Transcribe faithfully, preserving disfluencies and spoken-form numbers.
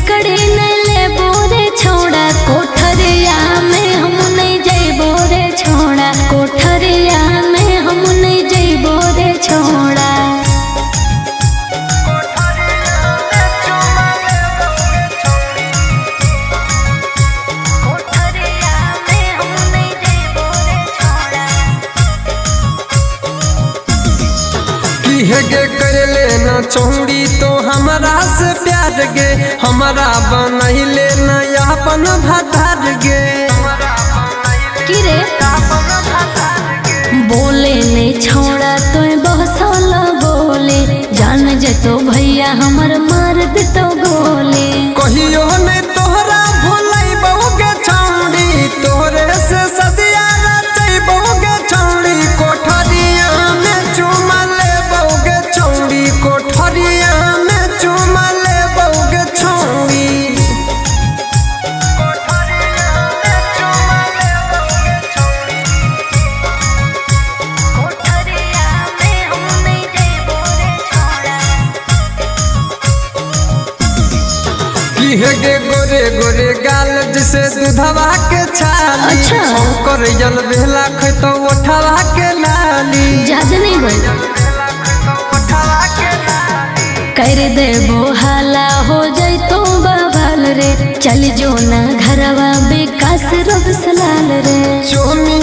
सिकड़ी नहीं ले बोरे छोड़ा कोठरिया में हम नहीं जइबो रे छोड़ा कोठरिया में हम नहीं जइबो रे छोड़ा। गे कर लेना चौड़ी तो हमारा से प्यार गे हमारा बनई लेना अपन भतार गे किरे बोले नहीं छोड़ा तो बहसल बोले जान जे तो भैया हमर मार दे तो गोले कहियो नहीं तोहरा भूलई बहुगे छौड़ी तोहरे से सदिया रचई बहुगे छौड़ी कोठरिया में चुमा कोठरिया में चुमा ले बहुगे छौड़ी। गे गोरे गोरे गाल जैसे दूधवा के छाली अच्छा कर जल बेला खैतो उठावा के लाली ज्यादा नहीं बोल कर दे बोहाला हो जाए तो बवाल रे चल जो ना घरवा बेकास रब सलाल रे चोमी